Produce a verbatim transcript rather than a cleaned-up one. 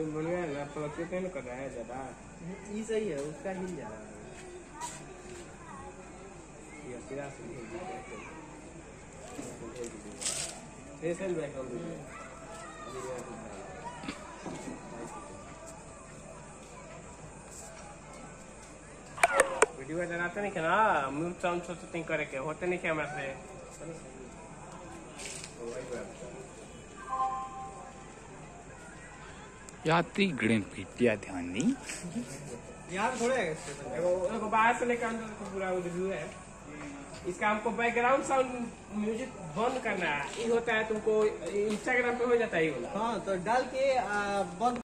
बढ़िया है, फ्लक्चुएट नहीं कर रहा है ज्यादा। ये सही है, उसका हिल जा रहा है। ये सीधा से फेसल बैक ऑन दीजिए। वीडियो चलाते नहीं ना, म्यूट साउंड सोचते करे के होते नहीं कैमरा से। यात्रीगण कृपया ध्यान दें। यहाँ पे थोड़े देखो बाहर से लेकर अंदर तक पूरा रिव्यू है इसका। हमको बैकग्राउंड साउंड म्यूजिक बंद करना है, ये होता है तुमको इंस्टाग्राम पे हो जाता है ये वाला। हाँ, तो डाल के बंद